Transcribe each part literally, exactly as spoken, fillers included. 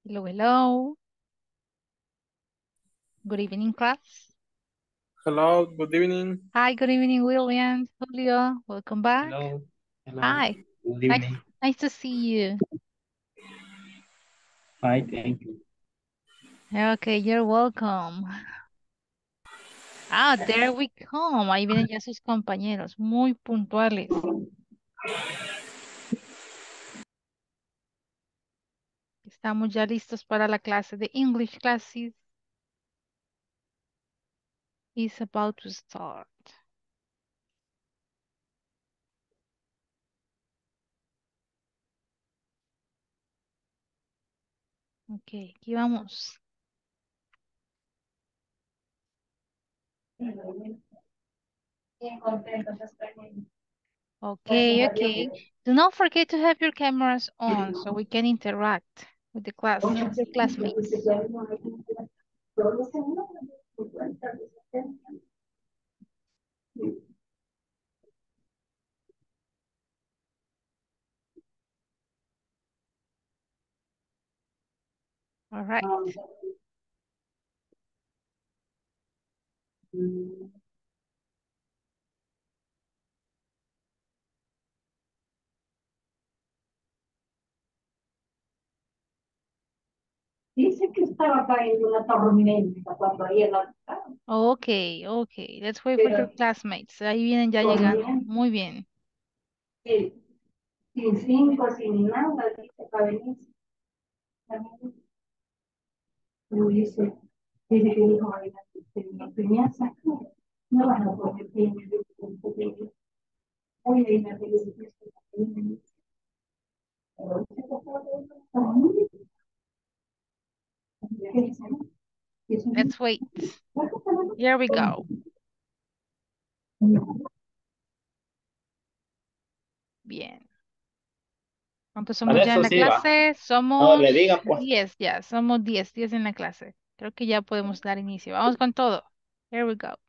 Hello, hello. Good evening, class. Hello, good evening. Hi, good evening, William, Julio. Welcome back. Hello, hello, Hi. good Nice, evening. nice to see you. Hi, thank you. Okay, you're welcome. Ah, there we come. Ahí vienen ya sus compañeros, muy puntuales. Estamos ya listos para la clase de English classes. Is about to start. Ok, aquí vamos. Okay, okay. Do not forget to have your cameras on so we can interact with the class, with your classmates. All right. Dice que estaba cayendo una tormenta cuando ahí en la Okay, okay. Let's wait for your pero classmates. Ahí vienen ya llegando. tormenta, Muy bien. eh, sin cinco, sin nada, dice para venir. Dice, dice que dijo Marina que tenía piñaza, no van a poder piña, oye, y me dice que esto también, pero dice que estaba cayendo una tormenta. ¿Qué dice, no? Dice, Let's wait. Here we go. Bien. ¿Cuántos somos Para ya en eso la sí va. clase? No, le Somos diga pues. diez ya. Somos diez, diez en la clase. Creo que ya podemos dar inicio. Vamos con todo. Here we go.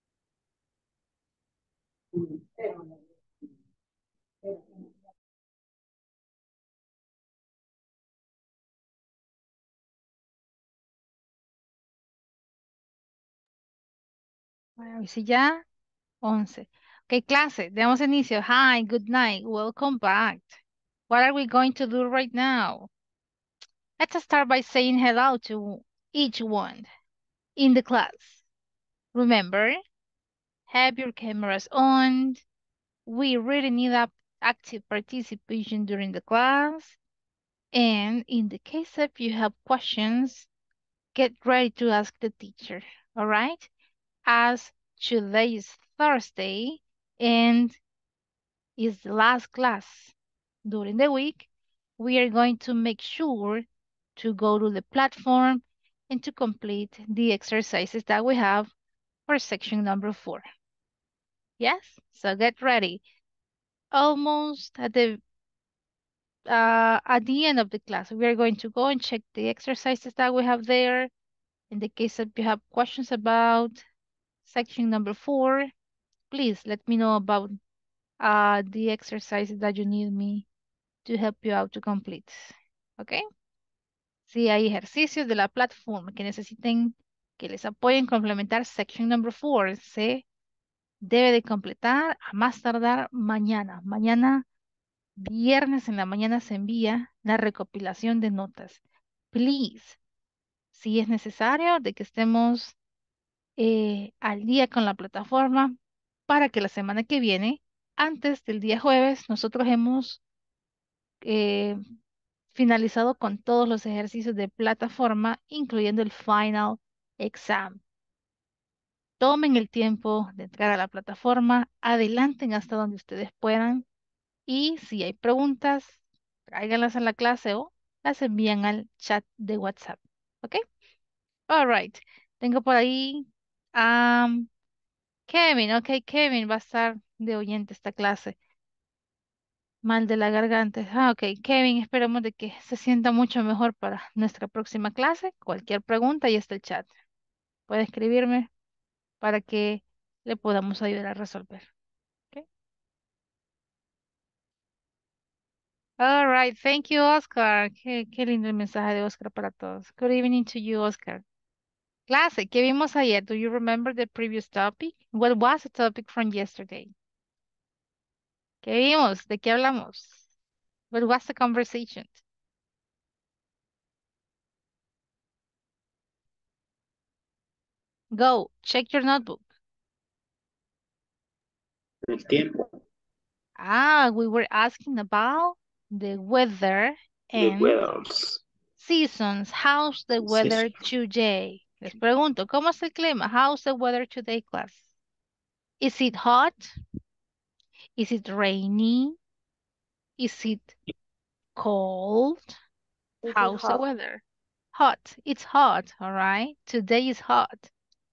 Bueno, y si ya, once. Ok, clase, damos inicio. Hi, good night. Welcome back. What are we going to do right now? Let's start by saying hello to each one in the class. Remember, have your cameras on. We really need up active participation during the class. And in the case if you have questions, get ready to ask the teacher. All right? As today is Thursday and is the last class during the week, we are going to make sure to go to the platform and to complete the exercises that we have for section number four. Yes? So get ready. Almost at the uh, at the end of the class, we are going to go and check the exercises that we have there. In the case that you have questions about section number four, please let me know about uh, the exercises that you need me to help you out to complete. ¿Ok? Si hay ejercicios de la plataforma que necesiten que les apoyen complementar section number four, se debe de completar a más tardar mañana. Mañana, viernes en la mañana, se envía la recopilación de notas. Please, si es necesario, de que estemos eh, al día con la plataforma para que la semana que viene, antes del día jueves, nosotros hemos eh, finalizado con todos los ejercicios de plataforma, incluyendo el final exam. Tomen el tiempo de entrar a la plataforma, adelanten hasta donde ustedes puedan y si hay preguntas, tráiganlas a la clase o las envían al chat de WhatsApp. ¿Ok? All right. Tengo por ahí a Kevin. Ok, Kevin va a estar de oyente esta clase. Mal de la garganta. Ah, ok. Kevin, esperemos de que se sienta mucho mejor para nuestra próxima clase. Cualquier pregunta, ahí está el chat. Puede escribirme para que le podamos ayudar a resolver. ¿Ok? All right, thank you, Oscar. Qué, qué lindo el mensaje de Oscar para todos. Good evening to you, Oscar. Clase, ¿qué vimos ayer? Do you remember the previous topic? What was the topic from yesterday? ¿Qué vimos? ¿De qué hablamos? What was the conversation? Go, check your notebook. El tiempo. Ah, we were asking about the weather The and weathers. seasons. How's the weather today? Les pregunto, ¿cómo es el clima? How's the weather today, class? Is it hot? Is it rainy? Is it cold? How's the weather? Hot. It's hot, all right? Today is hot.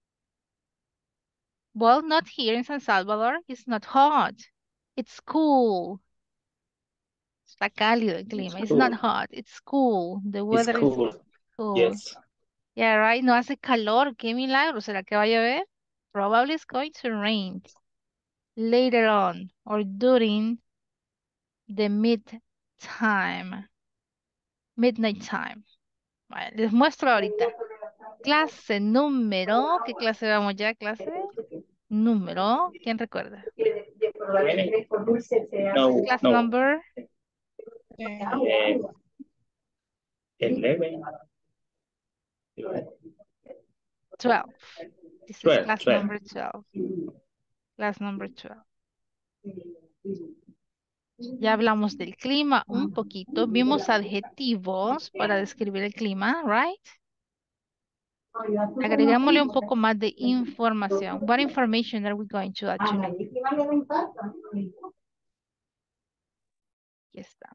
Well, not here in San Salvador. It's not hot. It's cool. Está cálido el clima. It's not hot. It's cool. The It's weather is cool. cool. Yes. Yeah, right. No hace calor. Qué milagro. ¿Será que va a llover? Probably it's going to rain later on or during the mid time. Midnight time. Vale, les muestro ahorita. Clase número. ¿Qué clase vamos ya? Clase número. ¿Quién recuerda? No, Class no. number. Eh, eleven. twelve. This is Twelve, class twelve. number twelve. Class number twelve. Ya hablamos del clima un poquito. Vimos adjetivos para describir el clima, right? Agregámosle un poco más de información. What information are we going to add tonight? Aquí está.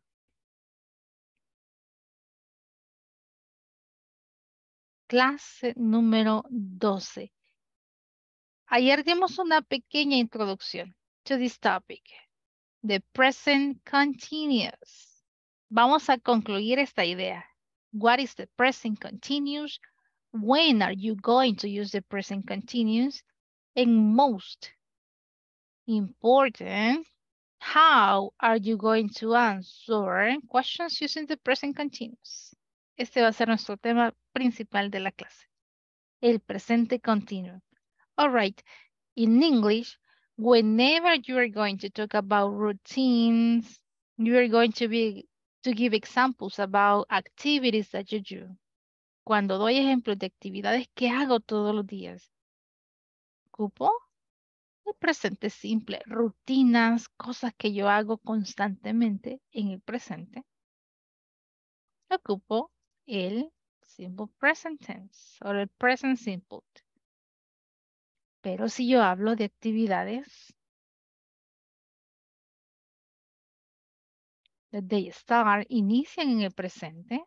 Clase número doce. Ayer dimos una pequeña introducción to this topic. The present continuous. Vamos a concluir esta idea. What is the present continuous? When are you going to use the present continuous? And most important, how are you going to answer questions using the present continuous? Este va a ser nuestro tema principal de la clase. El presente continuo. All right. In English, whenever you are going to talk about routines, you are going to be to give examples about activities that you do. Cuando doy ejemplos de actividades que hago todos los días, ocupo el presente simple, rutinas, cosas que yo hago constantemente en el presente. Ocupo el simple present tense o el present simple. Pero si yo hablo de actividades that they start, inician en el presente.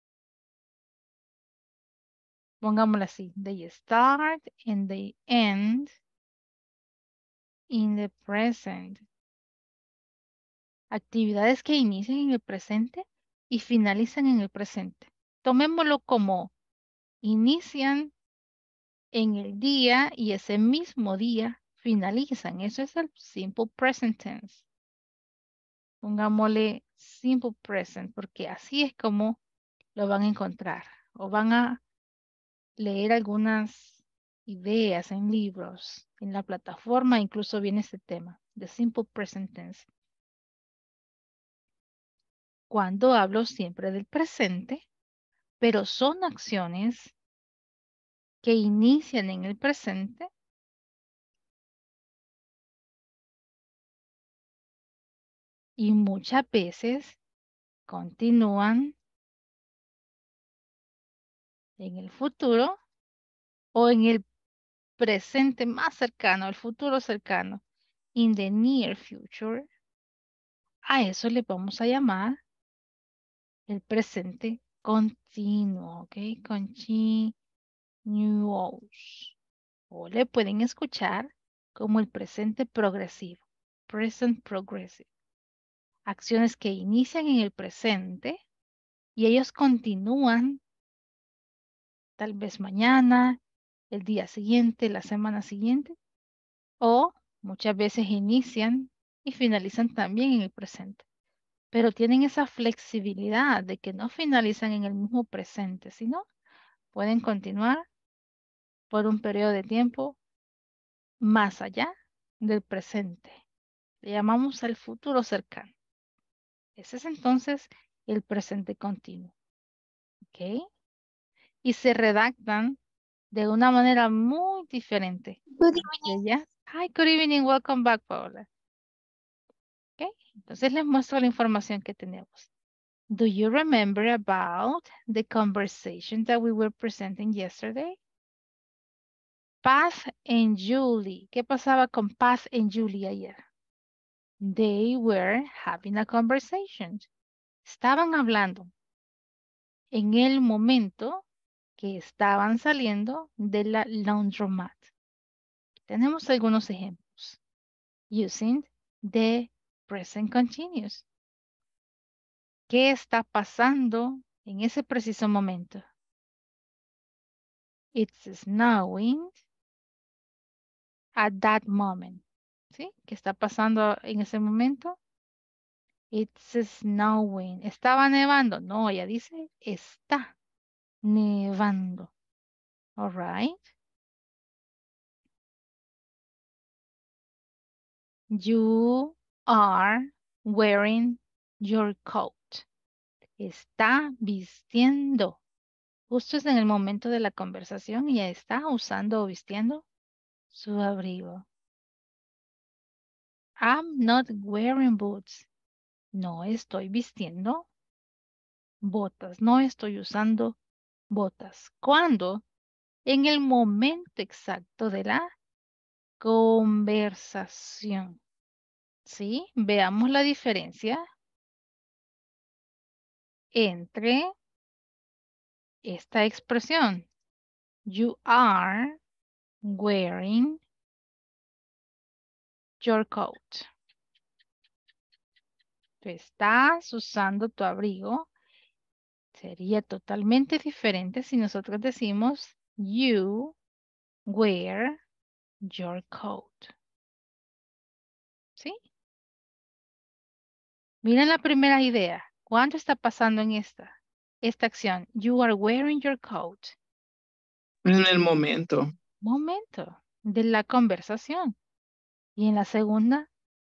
Pongámoslo así. They start and they end in the present. Actividades que inician en el presente y finalizan en el presente. Tomémoslo como inician en el día y ese mismo día finalizan. Eso es el simple present tense. Pongámosle simple present porque así es como lo van a encontrar o van a leer algunas ideas en libros, en la plataforma, incluso viene este tema, the simple present tense. Cuando hablo siempre del presente, pero son acciones que inician en el presente y muchas veces continúan en el futuro o en el presente más cercano, el futuro cercano, in the near future. A eso le vamos a llamar el presente continuo, ¿ok? Continuous. O le pueden escuchar como el presente progresivo. Present progressive. Acciones que inician en el presente y ellos continúan tal vez mañana, el día siguiente, la semana siguiente, o muchas veces inician y finalizan también en el presente. pero tienen esa flexibilidad de que no finalizan en el mismo presente, sino pueden continuar por un periodo de tiempo más allá del presente. Le llamamos el futuro cercano. Ese es entonces el presente continuo. ¿Ok? Y se redactan de una manera muy diferente. Good De ellas. Hi, good evening, welcome back, Paola. ¿Ok? Entonces les muestro la información que tenemos. Do you remember about the conversation that we were presenting yesterday? Paz and Julie. ¿Qué pasaba con Paz and Julie ayer? They were having a conversation. Estaban hablando en el momento que estaban saliendo de la laundromat. Tenemos algunos ejemplos. Using the present continuous. ¿Qué está pasando en ese preciso momento? It's snowing at that moment. ¿Sí? ¿Qué está pasando en ese momento? It's snowing. ¿Estaba nevando? No, ella dice está nevando. All right. You are wearing your coat. Está vistiendo. Justo es en el momento de la conversación y está usando o vistiendo su abrigo. I'm not wearing boots. No estoy vistiendo botas. No estoy usando botas. ¿Cuándo? En el momento exacto de la conversación. ¿Sí? Veamos la diferencia entre esta expresión. You are wearing your coat. Tú estás usando tu abrigo. Sería totalmente diferente si nosotros decimos you wear your coat. ¿Sí? Miren la primera idea. ¿Cuánto está pasando en esta, esta acción? You are wearing your coat. En el momento. Momento de la conversación. Y en la segunda,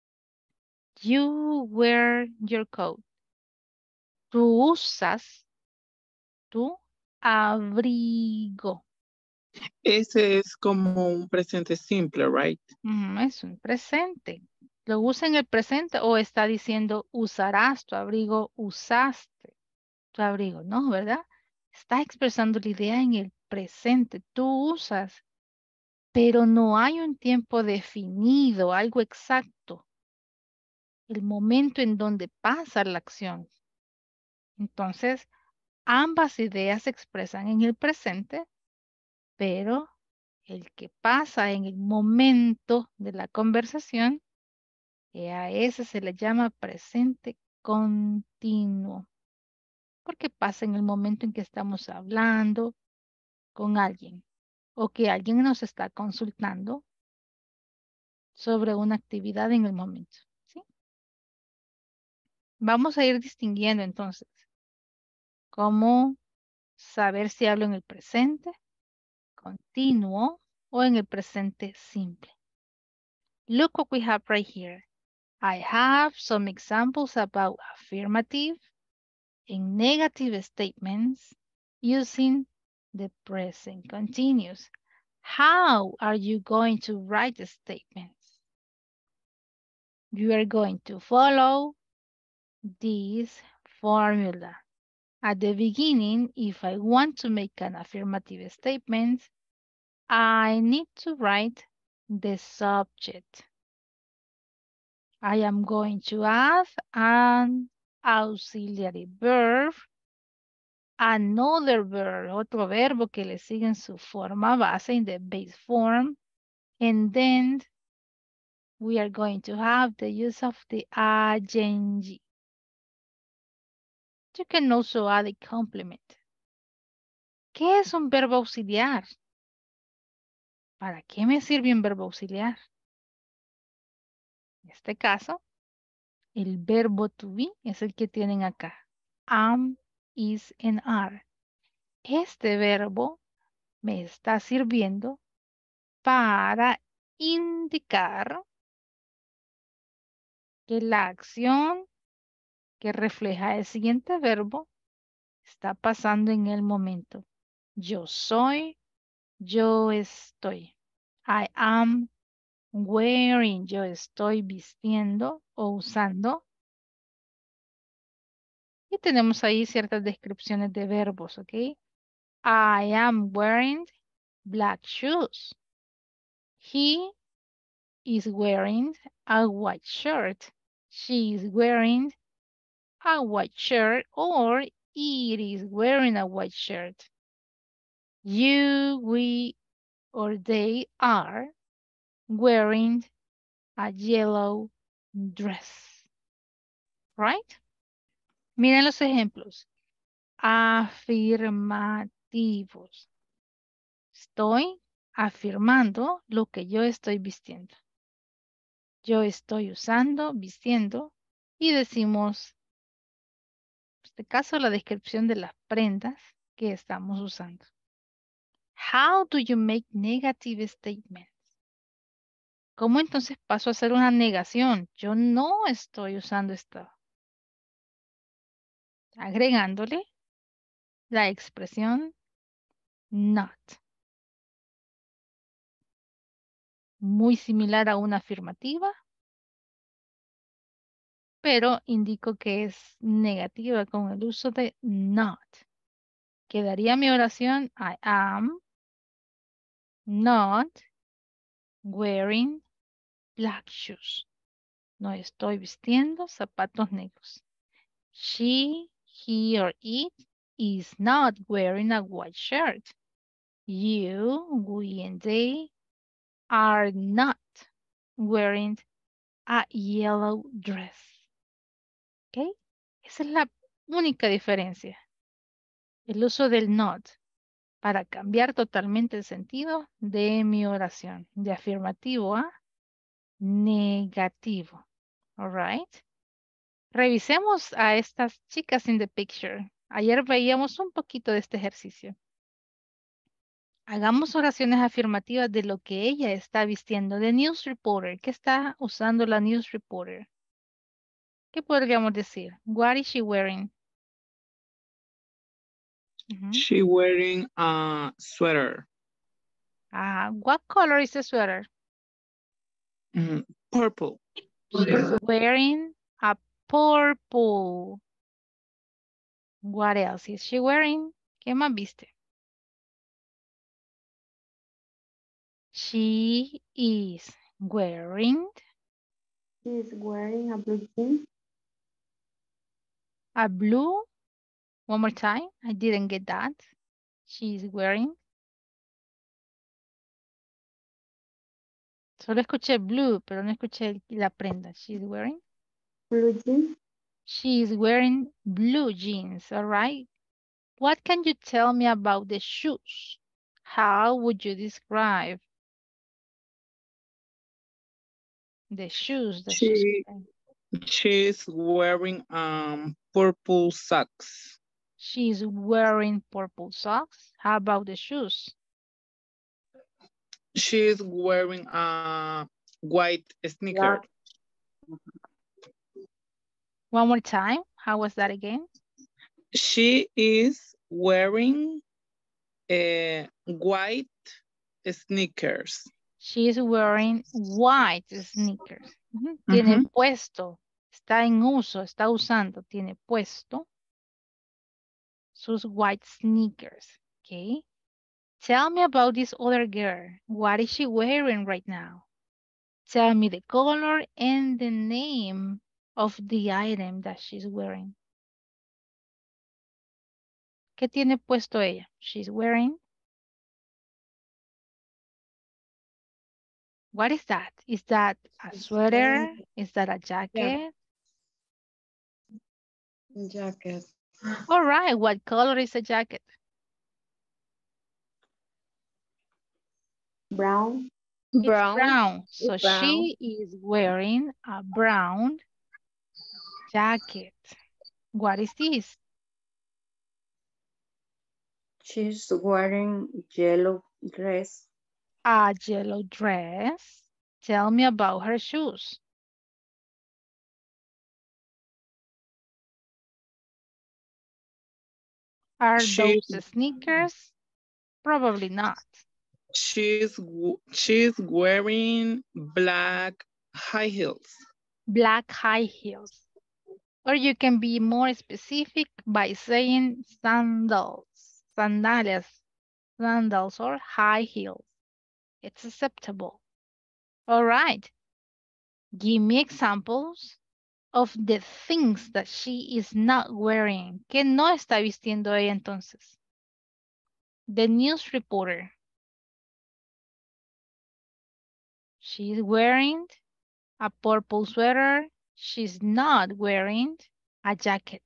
you wear your coat. Tú usas tu abrigo. Ese es como un presente simple, right? Mm, es un presente. ¿Lo usa en el presente o está diciendo usarás tu abrigo, usaste tu abrigo? No, ¿verdad? Está expresando la idea en el presente. Tú usas, pero no hay un tiempo definido, algo exacto. El momento en donde pasa la acción. Entonces, ambas ideas se expresan en el presente, pero el que pasa en el momento de la conversación, y a ese se le llama presente continuo, porque pasa en el momento en que estamos hablando con alguien o que alguien nos está consultando sobre una actividad en el momento. ¿Sí? Vamos a ir distinguiendo entonces cómo saber si hablo en el presente continuo o en el presente simple. Look what we have right here. I have some examples about affirmative and negative statements using the present continuous. How are you going to write the statements? You are going to follow this formula. At the beginning, if I want to make an affirmative statement, I need to write the subject. I am going to add an auxiliary verb, another verb, otro verbo que le sigue en su forma base, in the base form, and then we are going to have the use of the ing. You can also add a complement. ¿Qué es un verbo auxiliar? ¿Para qué me sirve un verbo auxiliar? En este caso, El verbo to be es el que tienen acá. Am, is, and are. Este verbo me está sirviendo para indicar que la acción que refleja el siguiente verbo está pasando en el momento. Yo soy, yo estoy. I am wearing, yo estoy vistiendo o usando. Y tenemos ahí ciertas descripciones de verbos, ¿ok? I am wearing black shoes. He is wearing a white shirt. She is wearing a white shirt, or it is wearing a white shirt. You, we, or they are wearing a yellow dress. Right? Miren los ejemplos. Afirmativos. Estoy afirmando lo que yo estoy vistiendo. Yo estoy usando, vistiendo, y decimos, en este caso, la descripción de las prendas que estamos usando. How do you make negative statements? ¿Cómo entonces paso a hacer una negación? Yo no estoy usando esto. Agregándole la expresión not. Muy similar a una afirmativa, pero indico que es negativa con el uso de not. Quedaría mi oración: I am not wearing black shoes. No estoy vistiendo zapatos negros. She, he, or it is not wearing a white shirt. You, we, and they are not wearing a yellow dress. ¿Ok? Esa es la única diferencia. El uso del not para cambiar totalmente el sentido de mi oración. De afirmativo a negativo. All right. Revisemos a estas chicas in the picture. Ayer veíamos un poquito de este ejercicio. Hagamos oraciones afirmativas de lo que ella está vistiendo. The news reporter. ¿Qué está usando la news reporter? ¿Qué podríamos decir? What is she wearing? Uh-huh. She wearing a sweater. Uh, what color is the sweater? Mm, purple. She's wearing a purple. What else is she wearing? ¿Qué más viste? She is wearing. She's wearing a blue jean. A blue. One more time. I didn't get that. She's wearing. Solo escuché blue, pero no escuché la prenda. She's wearing. Blue jeans. She's wearing blue jeans. All right. What can you tell me about the shoes? How would you describe the shoes that she's She, wearing? she's wearing um purple socks. She's wearing purple socks. How about the shoes? She's wearing a white sneaker. One more time. How was that again? She is wearing a white sneakers. She's wearing white sneakers. Ujú. Uh-huh. Tiene puesto, está en uso, está usando, tiene puesto sus white sneakers. Okay. Tell me about this other girl. What is she wearing right now? Tell me the color and the name of the item that she's wearing. ¿Qué tiene puesto ella? She's wearing. What is that? Is that a sweater? Is that a jacket? Jacket. All right. What color is a jacket? Brown. It's Brown. brown. So Brown. she is wearing a brown jacket. What is this? She's wearing yellow dress. A yellow dress. Tell me about her shoes. Are She, those sneakers? Probably not. she's, w- she's wearing black high heels. Black high heels. Or you can be more specific by saying sandals, sandalias, sandals or high heels. It's acceptable. All right. Give me examples of the things that she is not wearing. ¿Qué no está vistiendo ella entonces? The news reporter. She's wearing a purple sweater. She's not wearing a jacket.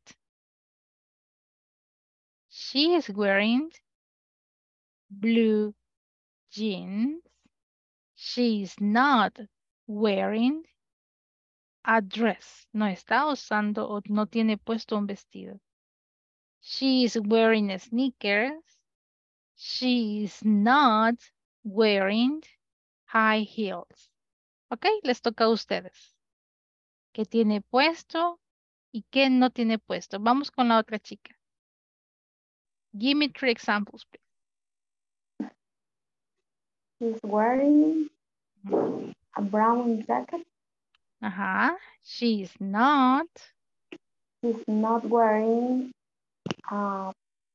She is wearing blue jeans. She's not wearing a dress. No está usando o no tiene puesto un vestido. She is wearing sneakers. She is not wearing high heels. Ok, les toca a ustedes. ¿Qué tiene puesto y qué no tiene puesto? Vamos con la otra chica. Give me three examples, please. She's wearing Mm. a brown jacket. Ajá. She is not. She's not wearing a,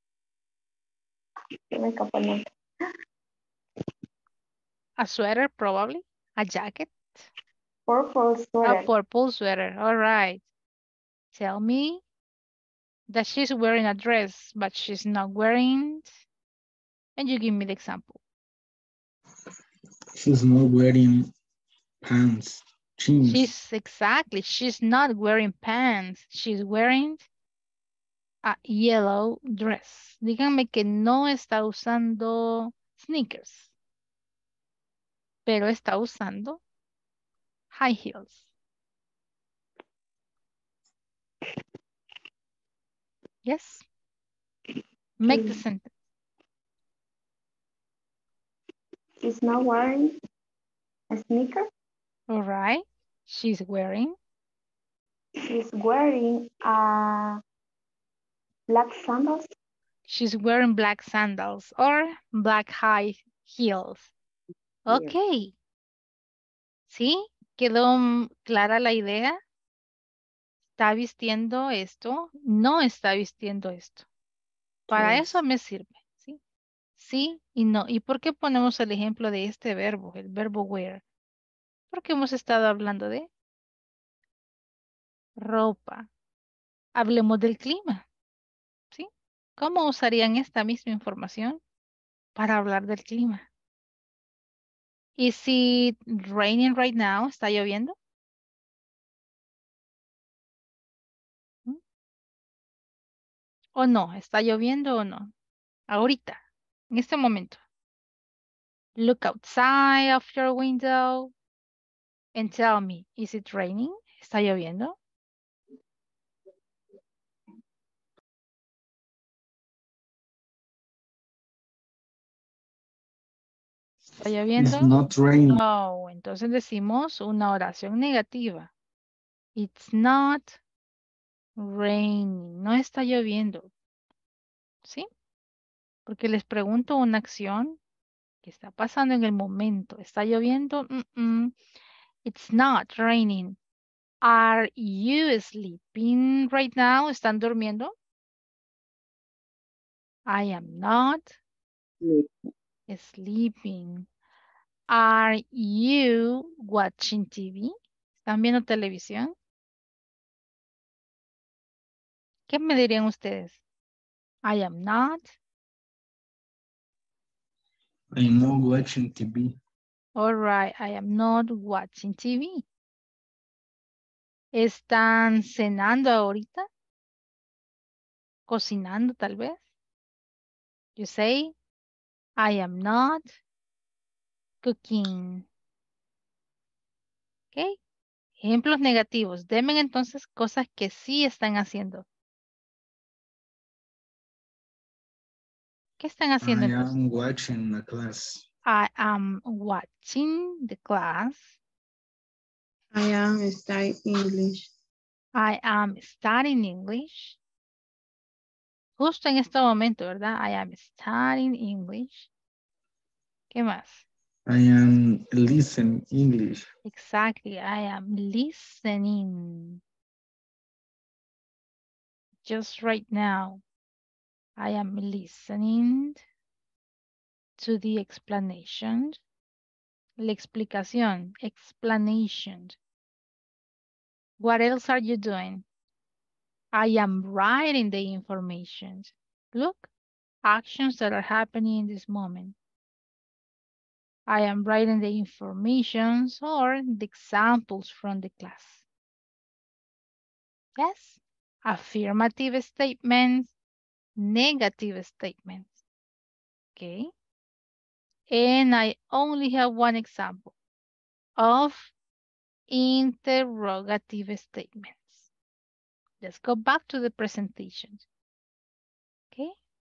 se me escapó el nombre. A sweater, probably. A jacket. Purple A sweater. purple sweater. All right. Tell me that she's wearing a dress, but she's not wearing. And you give me the example. She's not wearing pants, jeans. She's exactly. She's not wearing pants. She's wearing a yellow dress. Díganme que no está usando sneakers, pero está usando high heels. Yes. Make the Mm. sentence. She's not wearing a sneaker. All right. She's wearing. She's wearing a black sandals. She's wearing black sandals or black high heels. Yeah. Ok. ¿Sí? ¿Quedó mm, clara la idea? ¿Está vistiendo esto? No está vistiendo esto. Para Yes. eso me sirve. ¿Sí? Sí y no. ¿Y por qué ponemos el ejemplo de este verbo, el verbo wear? Porque hemos estado hablando de ropa. Hablemos del clima. ¿Sí? ¿Cómo usarían esta misma información para hablar del clima? ¿Is it raining right now? ¿Está lloviendo? ¿Mm? ¿O no? ¿Está lloviendo o no? Ahorita, en este momento. Look outside of your window and tell me, is it raining? ¿Está lloviendo? ¿Está It's lloviendo? not raining. No, entonces decimos una oración negativa. It's not raining. No está lloviendo. ¿Sí? Porque les pregunto una acción que está pasando en el momento. ¿Está lloviendo? Mm-mm. It's not raining. Are you sleeping right now? ¿Están durmiendo? I am not sleeping. Are you watching T V? ¿Están viendo televisión? ¿Qué me dirían ustedes? I am not. I'm not watching T V. All right, I am not watching T V. ¿Están cenando ahorita? ¿Cocinando tal vez? You say, I am not cooking. ¿Ok? Ejemplos negativos. Denme entonces cosas que sí están haciendo. ¿Qué están haciendo I entonces? am watching the class. I am watching the class. I am studying English. I am studying English. Justo en este momento, ¿verdad? I am studying English. ¿Qué más? I am listening English. Exactly. I am listening. Just right now. I am listening to the explanation. La explicación. Explanation. What else are you doing? I am writing the information. Look, actions that are happening in this moment. I am writing the information or the examples from the class. Yes, affirmative statements, negative statements. Okay. And I only have one example of interrogative statements. Let's go back to the presentation. Okay.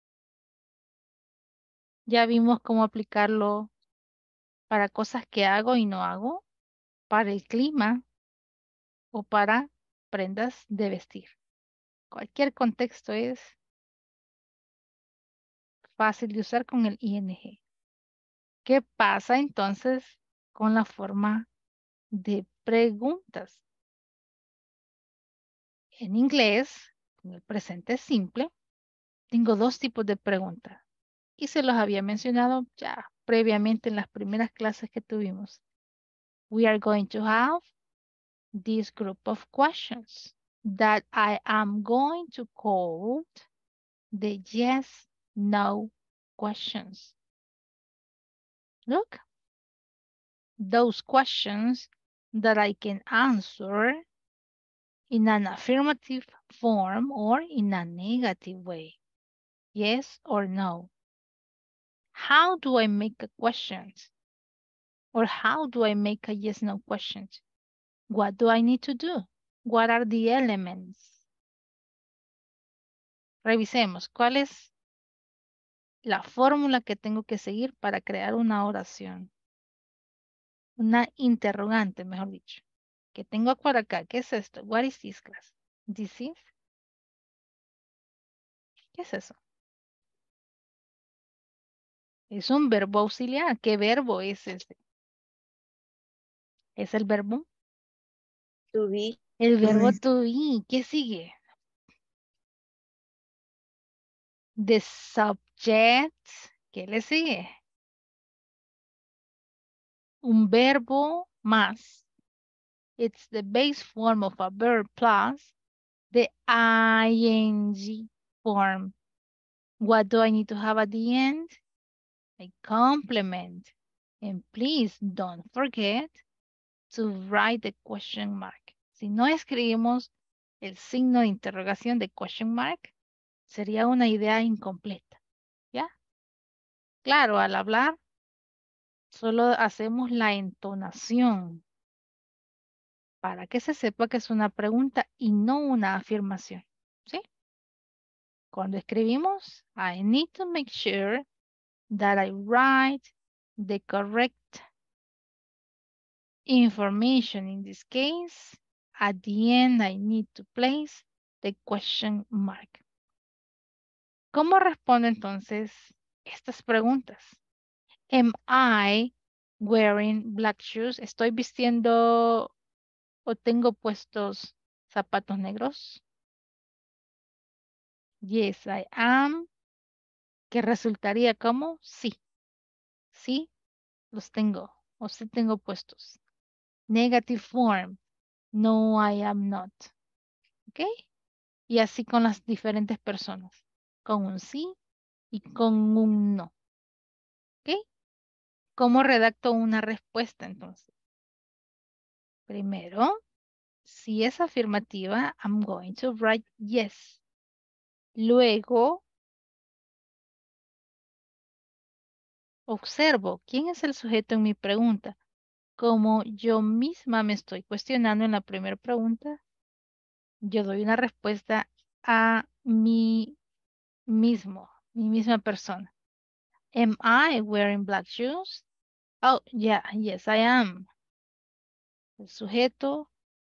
Ya vimos cómo aplicarlo para cosas que hago y no hago, para el clima o para prendas de vestir. Cualquier contexto es fácil de usar con el ing. ¿Qué pasa entonces con la forma de preguntas? En inglés, con el presente simple, tengo dos tipos de preguntas. Y se los había mencionado ya previamente en las primeras clases que tuvimos. We are going to have this group of questions that I am going to call the yes, no questions. Look, those questions that I can answer in an affirmative form or in a negative way. Yes or no. How do I make a question? Or how do I make a yes, no question? What do I need to do? What are the elements? Revisemos. ¿Cuál es la fórmula que tengo que seguir para crear una oración? Una interrogante, mejor dicho. Que tengo por acá. ¿Qué es esto? What is this class? This is. ¿Qué es eso? Es un verbo auxiliar. ¿Qué verbo es ese? ¿Es el verbo? To be. El verbo to be. ¿Qué sigue? The subject. ¿Qué le sigue? Un verbo más. It's the base form of a verb plus the ing form. What do I need to have at the end? A complement. And please don't forget to write the question mark. Si no escribimos el signo de interrogación de question mark, sería una idea incompleta. ¿Ya? Claro, al hablar, solo hacemos la entonación para que se sepa que es una pregunta y no una afirmación. ¿Sí? Cuando escribimos, I need to make sure that I write the correct information. In this case, at the end, I need to place the question mark. ¿Cómo respondo entonces estas preguntas? Am I wearing black shoes? ¿Estoy vistiendo o tengo puestos zapatos negros? Yes, I am. Que resultaría como sí. Sí, los tengo. O sí tengo puestos. Negative form. No, I am not. ¿Ok? Y así con las diferentes personas. Con un sí y con un no. ¿Ok? ¿Cómo redacto una respuesta entonces? Primero, si es afirmativa, I'm going to write yes. Luego, observo quién es el sujeto en mi pregunta. como yo misma me estoy cuestionando en la primera pregunta, yo doy una respuesta a mí mismo, mi misma persona. Am I wearing black shoes? Oh, yeah, yes, I am. El sujeto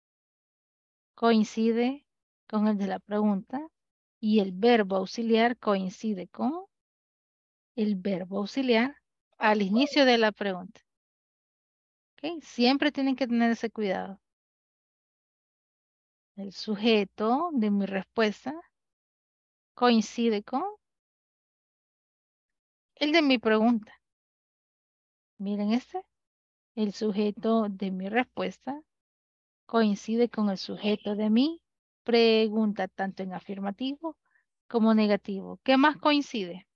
coincide con el de la pregunta y el verbo auxiliar coincide con el verbo auxiliar al inicio de la pregunta. ¿Ok? Siempre tienen que tener ese cuidado. El sujeto de mi respuesta coincide con el de mi pregunta. Miren este. El sujeto de mi respuesta coincide con el sujeto de mi pregunta, tanto en afirmativo como negativo. ¿Qué más coincide?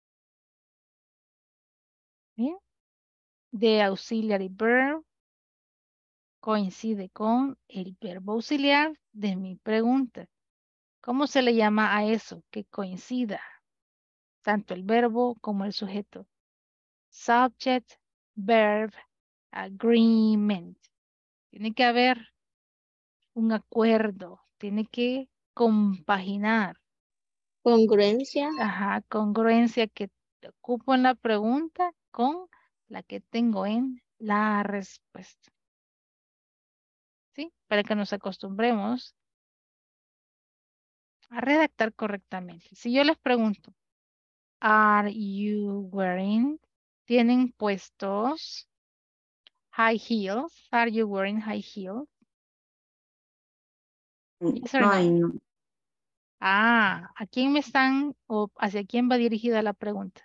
Bien. The auxiliary verb coincide con el verbo auxiliar de mi pregunta. ¿Cómo se le llama a eso? Que coincida tanto el verbo como el sujeto. Subject, verb, agreement. Tiene que haber un acuerdo, tiene que compaginar. Congruencia. Ajá, congruencia que ocupo en la pregunta con la que tengo en la respuesta. ¿Sí? Para que nos acostumbremos a redactar correctamente. Si yo les pregunto, are you wearing? ¿Tienen puestos high heels? Are you wearing high heels? Yes or Ay, no? no. Ah, ¿a quién me están o hacia quién va dirigida la pregunta?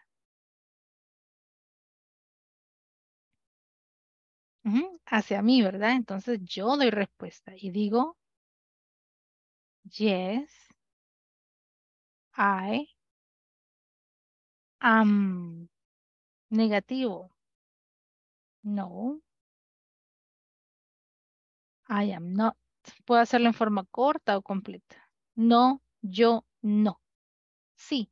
Ujú, hacia mí, ¿verdad? Entonces yo doy respuesta y digo, yes, I am. Negativo. No, I am not. Puedo hacerlo en forma corta o completa. No, yo no. Sí,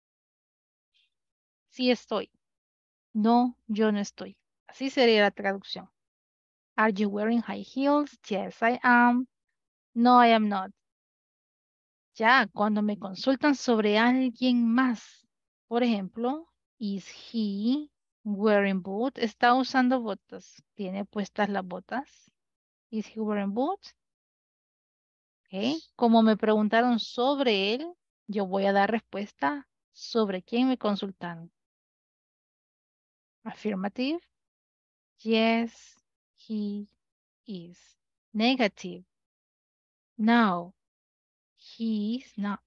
sí estoy. No, yo no estoy. Así sería la traducción. Are you wearing high heels? Yes, I am. No, I am not. Ya, cuando me consultan sobre alguien más, por ejemplo, is he wearing boots? ¿Está usando botas? ¿Tiene puestas las botas? Is he wearing boots? Ok. Como me preguntaron sobre él, yo voy a dar respuesta sobre quién me consultaron. Affirmative. Yes, he is. Negative. No, he is not.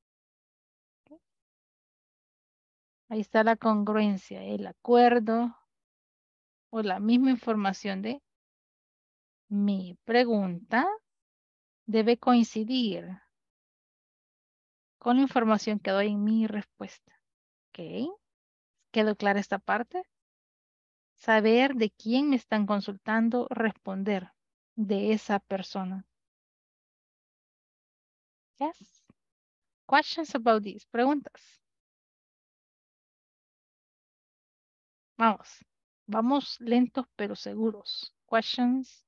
Ahí está la congruencia, el acuerdo o la misma información de mi pregunta debe coincidir con la información que doy en mi respuesta. ¿Ok? ¿Quedó clara esta parte? Saber de quién me están consultando, responder de esa persona. Yes. Questions about this? Preguntas. Vamos. Vamos lentos pero seguros. Questions.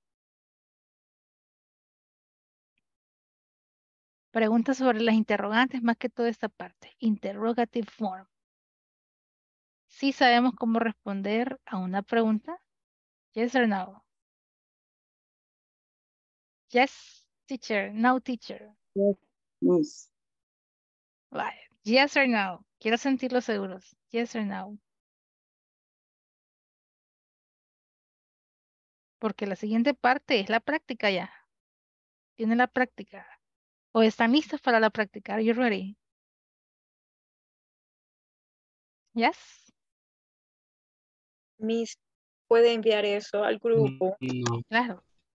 Preguntas sobre las interrogantes, más que toda esta parte. Interrogative form. ¿Sí sabemos cómo responder a una pregunta? Yes or no? Yes, teacher. No, teacher. Yes. Vale. Yes or no. Quiero sentirlos seguros. Yes or no. Porque la siguiente parte es la práctica ya. ¿Tienen la práctica? ¿O están listos para la práctica? Are you ready? Yes. Miss, ¿puede enviar eso al grupo? No. Claro.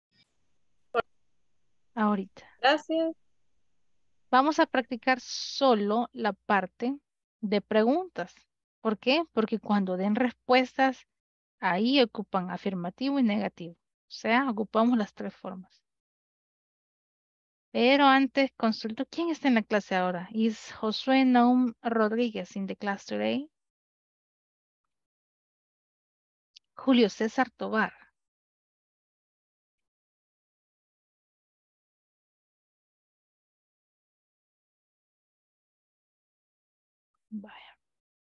Ahorita. Gracias. Vamos a practicar solo la parte de preguntas. ¿Por qué? Porque cuando den respuestas, ahí ocupan afirmativo y negativo. O sea, ocupamos las tres formas. Pero antes consulto, ¿quién está en la clase ahora? Is Josué Naum Rodríguez in the class today? Julio César Tobar. Vaya.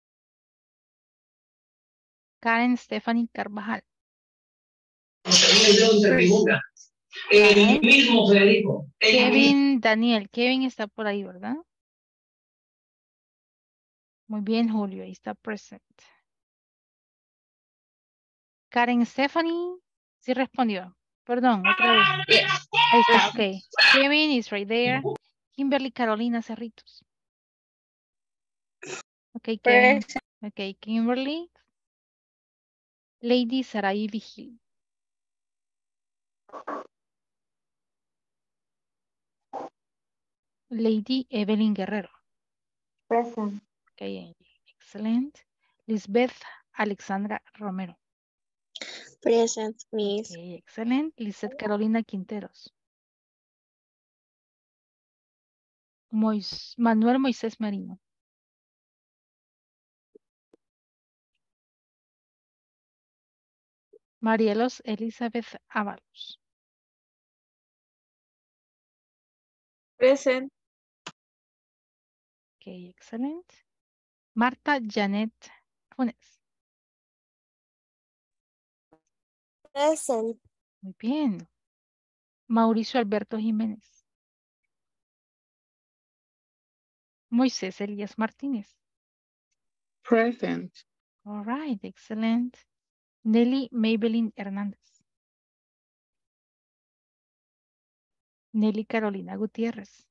Karen Stephanie Carvajal. El mismo Federico. Kevin Daniel. Kevin está por ahí, ¿verdad? Muy bien, Julio. Ahí está present. Karen Stephanie. Sí respondió. Perdón, otra vez. Ahí está, ok. Kevin is right there. Kimberly Carolina Cerritos. Ok, Kevin. Ok, Kimberly. Lady Sarai Vigil. Lady Evelyn Guerrero. Present. Ok, excellent. Lisbeth Alexandra Romero. Present, Miss. Ok, excellent. Lizeth Carolina Quinteros. Mois Manuel Moisés Marino. Marielos Elizabeth Ábalos. Present. Ok, excellent. Marta Janet Funes. Present. Muy bien. Mauricio Alberto Jiménez. Moisés Elías Martínez. Present. All right, excellent. Nelly Maybelline Hernández. Nelly Carolina Gutiérrez.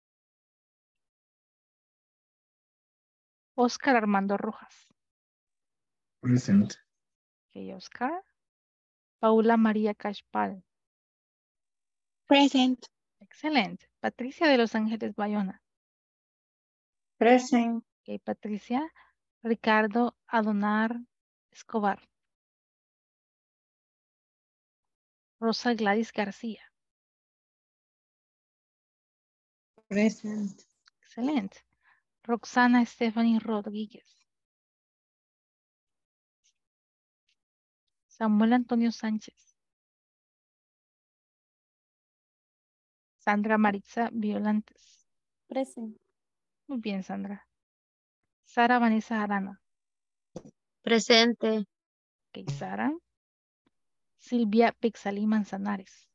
Oscar Armando Rojas. Present. Ok, Oscar. Paula María Cashpal. Present. Excelente. Patricia de Los Ángeles Bayona. Present. Ok, Patricia. Ricardo Adonar Escobar. Rosa Gladys García. Present. Excelente. Roxana Stephanie Rodríguez. Samuel Antonio Sánchez. Sandra Maritza Violantes. Present. Muy bien, Sandra. Sara Vanessa Arana. Presente. Ok, Sara. Silvia Pixalí Manzanares.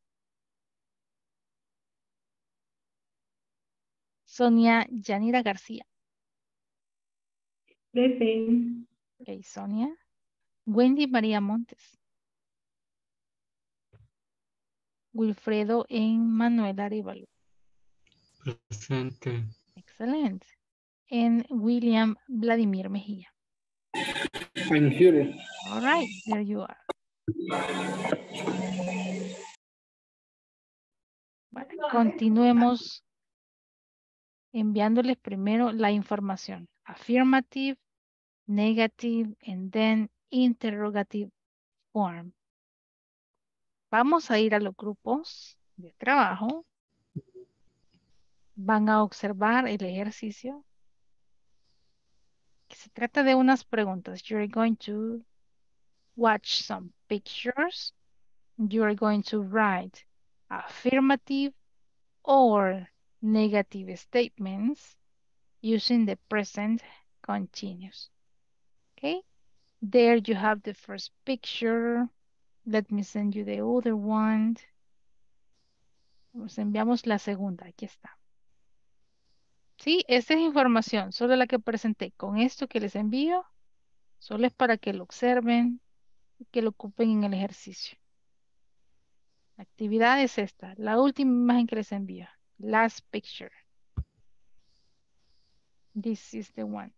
Sonia Yanira García. Present. Ok, Sonia. Wendy María Montes. Wilfredo Emmanuel Arevalo. Presente. Excelente. En William Vladimir Mejía. I'm here. All right, there you are. Bueno, continuemos enviándoles primero la información. Affirmative, negative, and then interrogative form. Vamos a ir a los grupos de trabajo. Van a observar el ejercicio. Que se trata de unas preguntas. You're going to watch some pictures. You're going to write affirmative or negative statements using the present continuous. Okay, there you have the first picture. Let me send you the other one. Nos enviamos la segunda, aquí está. Sí, esta es información, solo la que presenté. Con esto que les envío, solo es para que lo observen y que lo ocupen en el ejercicio. La actividad es esta, la última imagen que les envío. Last picture. This is the one.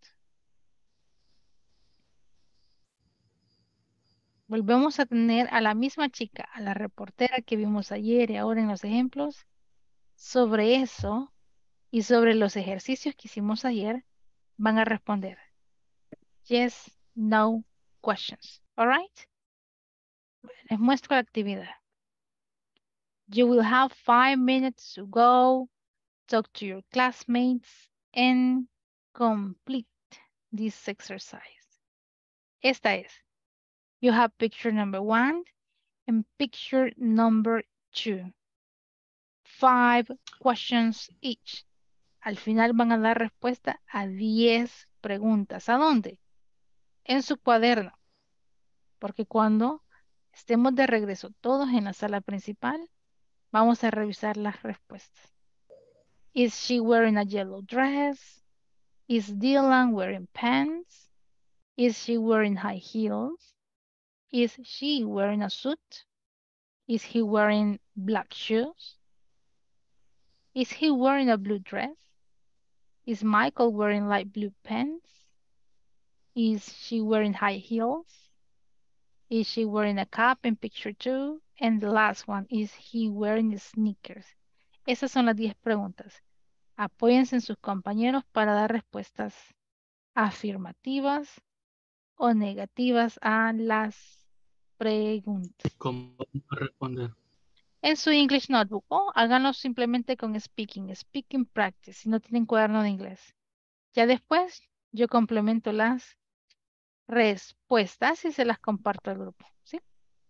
Volvemos a tener a la misma chica, a la reportera que vimos ayer y ahora en los ejemplos. Sobre eso y sobre los ejercicios que hicimos ayer, van a responder. Yes, no questions. All right? Les muestro la actividad. You will have five minutes to go, talk to your classmates, and complete this exercise. Esta es. You have picture number one and picture number two. Five questions each. Al final van a dar respuesta a diez preguntas. ¿A dónde? En su cuaderno. Porque cuando estemos de regreso todos en la sala principal, vamos a revisar las respuestas. Is she wearing a yellow dress? Is Dylan wearing pants? Is she wearing high heels? Is she wearing a suit? Is he wearing black shoes? Is he wearing a blue dress? Is Michael wearing light blue pants? Is she wearing high heels? Is she wearing a cap in picture two? And the last one, is he wearing sneakers? Esas son las diez preguntas. Apóyense en sus compañeros para dar respuestas afirmativas o negativas a las preguntas. ¿Cómo vamos a responder? En su English Notebook o háganlo simplemente con speaking, speaking practice, si no tienen cuaderno de inglés. Ya después yo complemento las respuestas y se las comparto al grupo, ¿sí?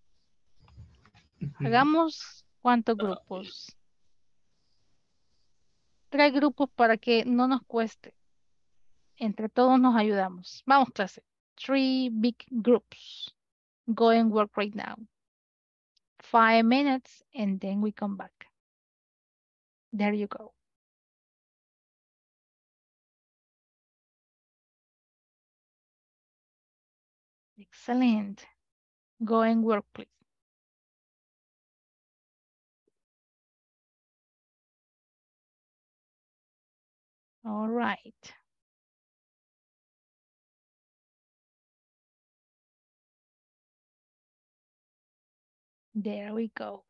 Hagamos ¿cuántos grupos? Tres grupos para que no nos cueste. Entre todos nos ayudamos. Vamos, clase. Three big groups. Go and work right now. Five minutes and then we come back. There you go. Excellent. Go and work, please. All right. There we go.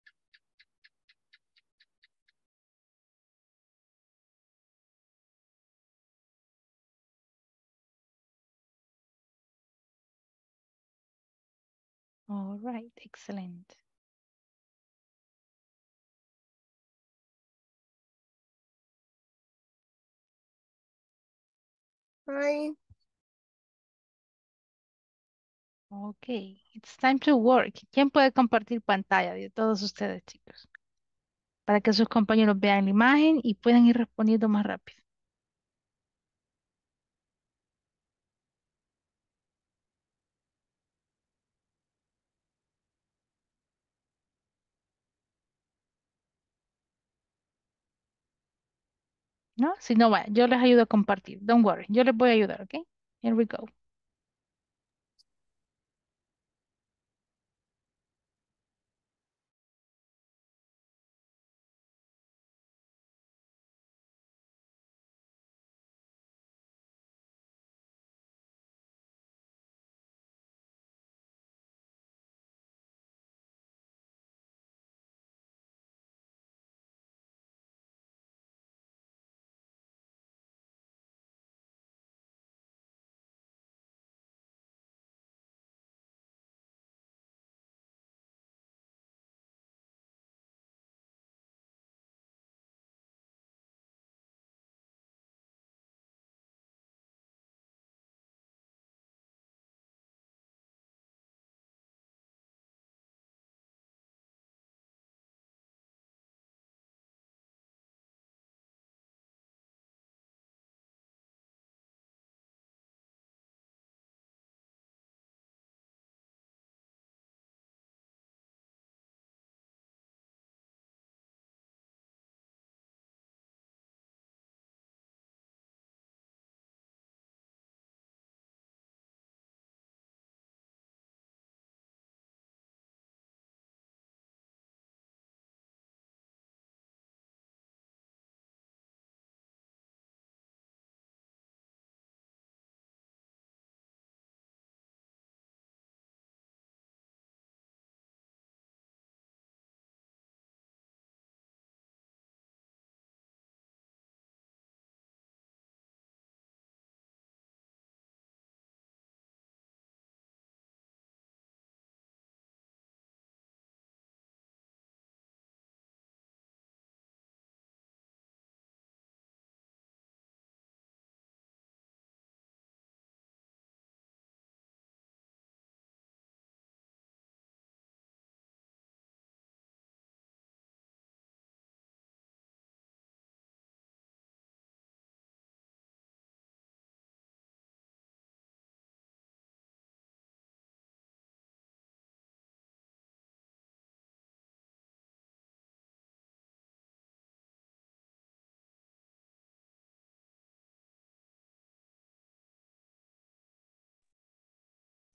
All right, excellent. Hi. Okay, it's time to work. ¿Quién puede compartir pantalla de todos ustedes, chicos? Para que sus compañeros vean la imagen y puedan ir respondiendo más rápido. ¿No? Si no, va, yo les ayudo a compartir. Don't worry, yo les voy a ayudar, ¿ok? Here we go.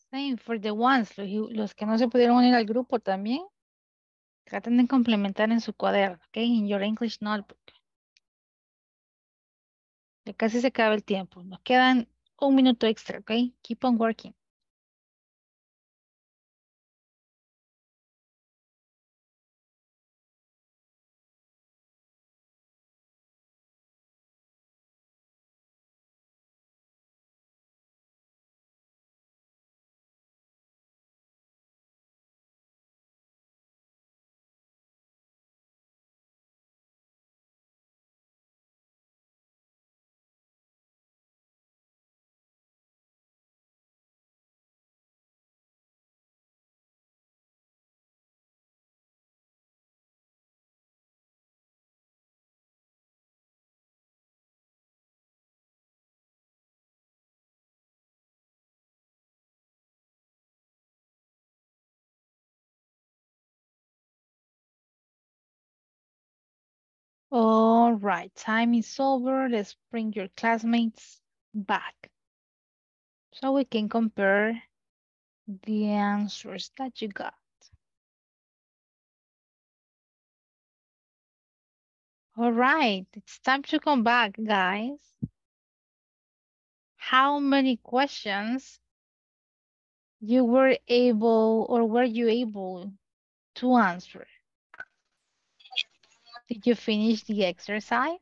Same for the ones, los, los que no se pudieron unir al grupo también. Traten de complementar en su cuaderno, ¿ok? In your English notebook. Ya casi se acaba el tiempo. Nos quedan un minuto extra, ¿ok? Keep on working. All right, time is over. Let's bring your classmates back so we can compare the answers that you got. All right, it's time to come back, guys. How many questions you were able or were you able to answer? Did you finish the exercise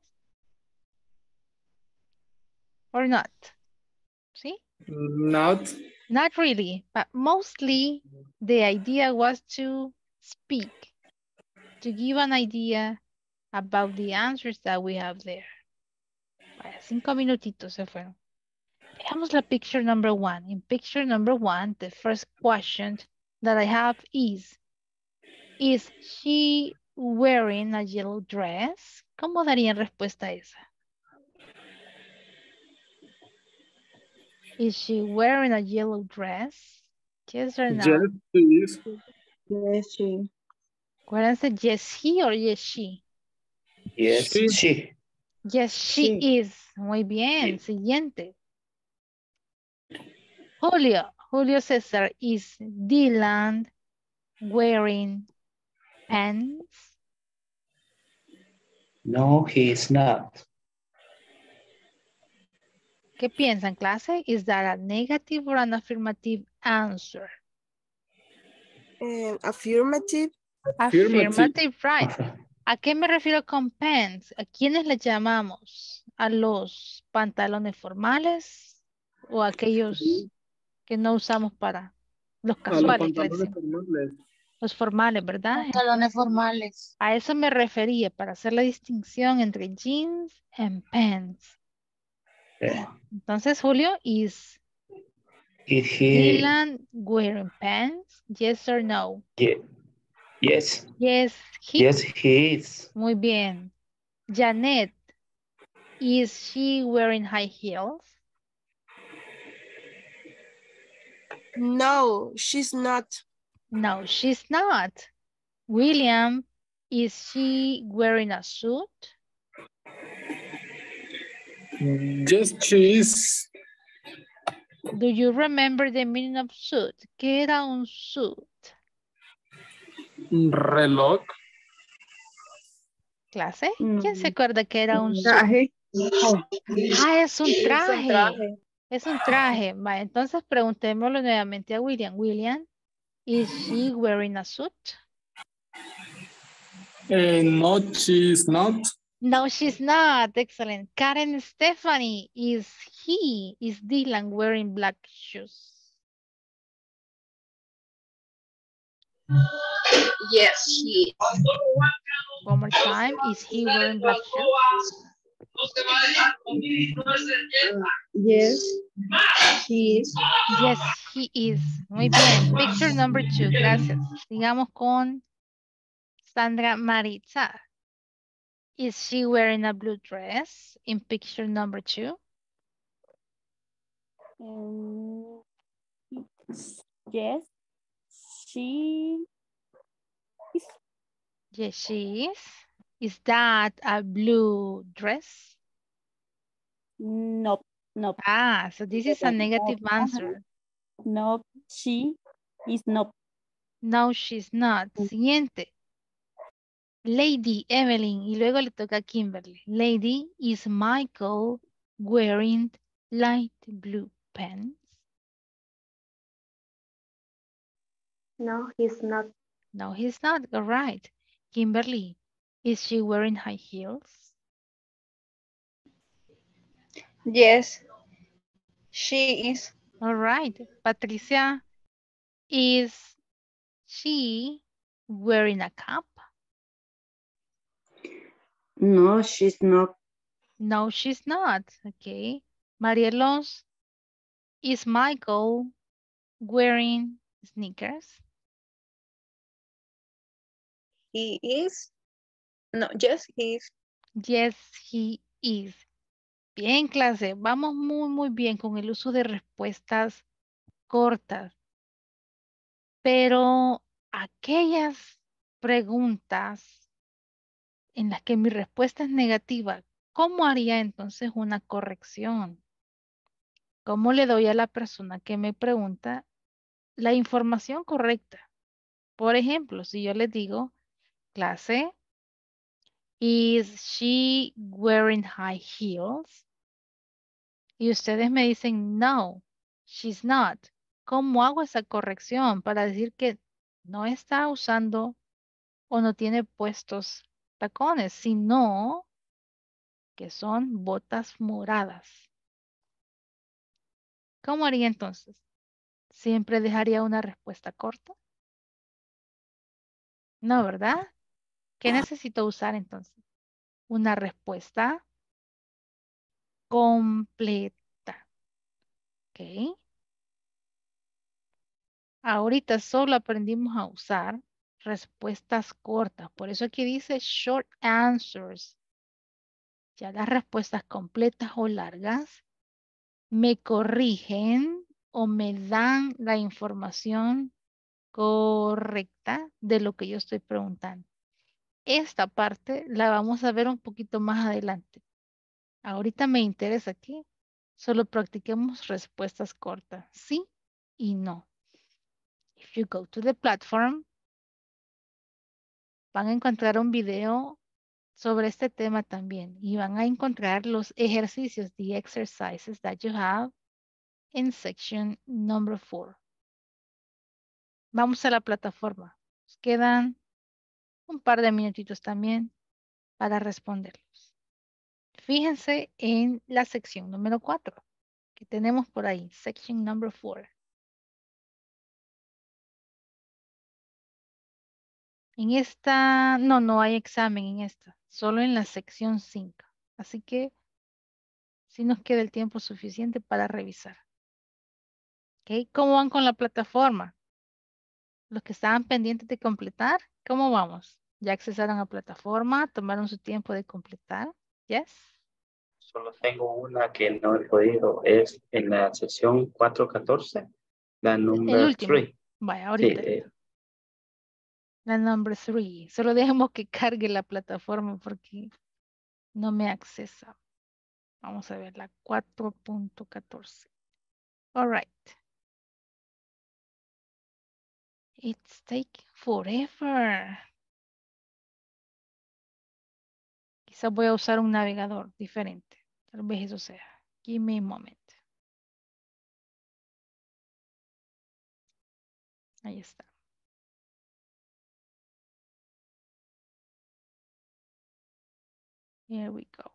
or not? See? Not. Not really, but mostly the idea was to speak, to give an idea about the answers that we have there. Vaya, cinco minutitos se fueron. Veamos la picture number one. In picture number one, the first question that I have is, is she wearing a yellow dress? ¿Cómo darían respuesta a esa? Is she wearing a yellow dress? Yes or no? Yes, please. Yes, she. Acuérdense, yes he or yes she. Yes, She. she. Yes, she She. is. Muy bien. Siguiente. Julio. Julio César, is Dylan wearing pants? No, he is not. ¿Qué piensan, clase? Is that a negative or an affirmative answer? Um, affirmative. Affirmative, right. ¿A qué me refiero con pants? ¿A quiénes le llamamos? ¿A los pantalones formales o a aquellos que no usamos para los A los casuales que le pantalones decimos? formales. Los formales, ¿verdad? Pantalones formales. A eso me refería, para hacer la distinción entre jeans and pants. Yeah. Entonces, Julio, is Is he? Dylan wearing pants? Yes or no? Ye- Yes. Yes, he. Yes, he is. Muy bien. Janet, is she wearing high heels? No, she's not. No, she's not. William, is she wearing a suit? Yes, she is. Do you remember the meaning of suit? ¿Qué era un suit? Reloj. ¿Clase? ¿Quién se acuerda que era un suit? Traje. Ah, es un Es un traje. traje. Es un traje. Va, entonces preguntémoslo nuevamente a William. William, is she wearing a suit? Eh, no, she is not. No, she's not. Excellent. Karen Stephanie, is he, is Dylan wearing black shoes? Yes, he. One more time. Is he wearing black shoes? Yes. She is. Yes, he is. Muy bien. Picture number two. Gracias. Sigamos con Sandra Maritza. Is she wearing a blue dress in picture number two? Um, yes, she is. Yes, she is. Is that a blue dress? Nope, nope, Ah, so this is a negative answer. nope. She is not. No, she's not. Siguiente. Lady Evelyn. Y luego le toca a Kimberly. Lady, is Michael wearing light blue pants? No, he's not. No, he's not. All right. Kimberly, is she wearing high heels? Yes, she is. All right. Patricia, is she wearing a cap? No, she's not. No, she's not. Okay. Marielos, is Michael wearing sneakers? He is. No, yes, he is. Yes, he is. Bien, clase. Vamos muy, muy bien con el uso de respuestas cortas. Pero aquellas preguntas en las que mi respuesta es negativa, ¿cómo haría entonces una corrección? ¿Cómo le doy a la persona que me pregunta la información correcta? Por ejemplo, si yo les digo, clase, is she wearing high heels? Y ustedes me dicen, no, she's not. ¿Cómo hago esa corrección para decir que no está usando o no tiene puestos tacones, sino que son botas moradas? ¿Cómo haría entonces? ¿Siempre dejaría una respuesta corta? No, ¿verdad? ¿Qué necesito usar entonces? Una respuesta completa. ¿Ok? Ahorita solo aprendimos a usar respuestas cortas. Por eso aquí dice short answers. Ya las respuestas completas o largas me corrigen o me dan la información correcta de lo que yo estoy preguntando. Esta parte la vamos a ver un poquito más adelante. Ahorita me interesa aquí. Solo practiquemos respuestas cortas. Sí y no. If you go to the platform, van a encontrar un video sobre este tema también. Y van a encontrar los ejercicios, the exercises that you have in section number four. Vamos a la plataforma. Nos quedan un par de minutitos también para responderlos. Fíjense en la sección número cuatro que tenemos por ahí, section number four. En esta, no, no hay examen en esta, solo en la sección cinco. Así que sí nos queda el tiempo suficiente para revisar. ¿Ok? ¿Cómo van con la plataforma? Los que estaban pendientes de completar, ¿cómo vamos? ¿Ya accesaron a plataforma? ¿Tomaron su tiempo de completar? ¿Yes? Solo tengo una que no he podido, es en la sesión cuatro catorce, la El número último. tres. Vaya, Sí, ahorita. eh, La number three. Solo dejemos que cargue la plataforma porque no me accesa. Vamos a ver la cuatro punto catorce. All right. It's taking forever. Quizás voy a usar un navegador diferente. Tal vez eso sea. Give me a moment. Ahí está. Here we go.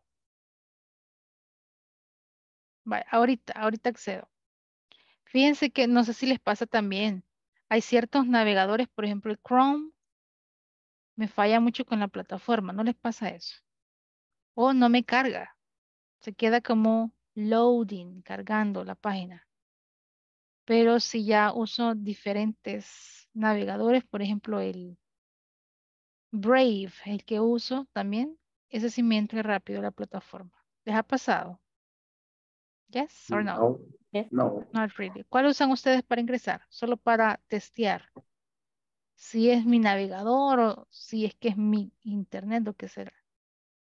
Vale, ahorita, ahorita accedo. Fíjense que no sé si les pasa también. Hay ciertos navegadores, por ejemplo el Chrome, me falla mucho con la plataforma. ¿No les pasa eso? O no me carga. Se queda como loading, cargando la página. Pero si ya uso diferentes navegadores, por ejemplo el Brave, el que uso también, ese sí me entra rápido a la plataforma. ¿Les ha pasado? Yes or no? no, Yes. no. Not really. ¿Cuál usan ustedes para ingresar? Solo para testear. Si es mi navegador o si es que es mi internet o qué será.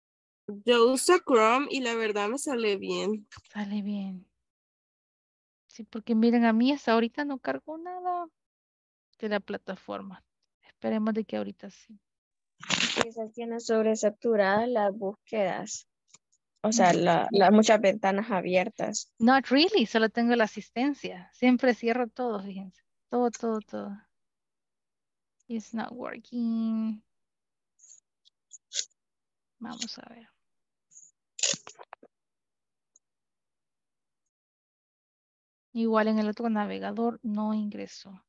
Yo uso Chrome y la verdad me sale bien. Sale bien. Sí, porque miren, a mí hasta ahorita no cargó nada de la plataforma. Esperemos de que ahorita sí. Quizás tiene sobresaturadas las búsquedas. O Mm. sea, la, la- muchas ventanas abiertas. Not really, solo tengo la asistencia. Siempre cierro todo, fíjense. Todo, todo, todo. It's not working. Vamos a ver. Igual en el otro navegador no ingresó.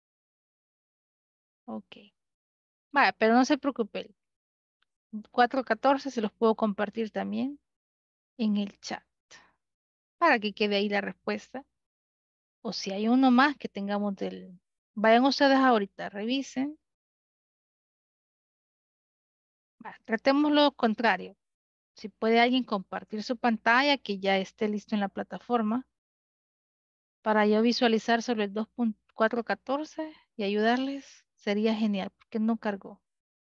Ok. Vaya, pero no se preocupe. cuatro catorce se los puedo compartir también en el chat para que quede ahí la respuesta. O si hay uno más que tengamos del... Vayan ustedes ahorita, revisen. Va, tratemos lo contrario. Si puede alguien compartir su pantalla que ya esté listo en la plataforma para yo visualizar sobre el dos punto cuatro catorce y ayudarles, sería genial porque no cargó.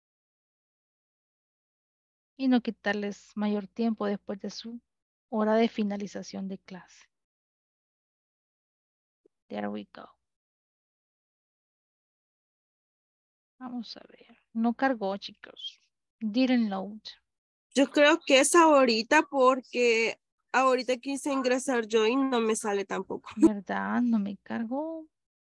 Y no quitarles mayor tiempo después de su hora de finalización de clase. There we go. Vamos a ver. No cargó, chicos. Didn't load. Yo creo que es ahorita porque ahorita quise ingresar yo y no me sale tampoco. ¿Verdad? No me cargó.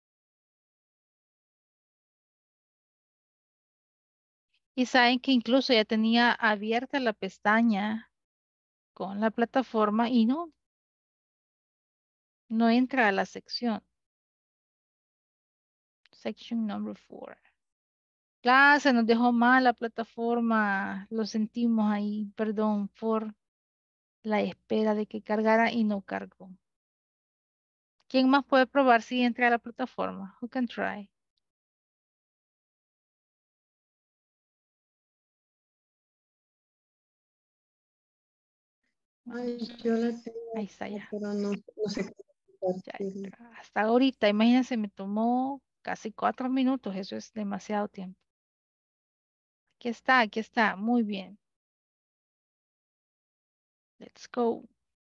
Y saben que incluso ya tenía abierta la pestaña con la plataforma y no, no entra a la sección. Section number four. Ya se nos dejó mal la plataforma. Lo sentimos ahí. Perdón por la espera de que cargara y no cargó. ¿Quién más puede probar si entra a la plataforma? Who can try? Ay, Vamos a yo ver. la tengo, Ahí está ya. pero no, no sé cómo Ya compartirla. entra. Hasta ahorita, imagínense, me tomó casi cuatro minutos. Eso es demasiado tiempo. Aquí está, aquí está. Muy bien. Let's go.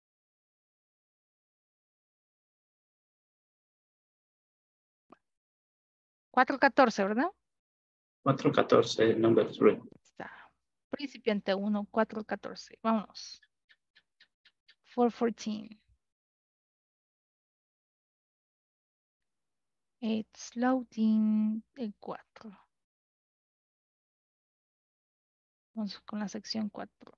cuatro catorce, ¿verdad? cuatro catorce, number three. Está. Principiante uno, cuatro catorce. Vámonos. four fourteen. It's loading el cuatro. Vamos con la sección cuatro.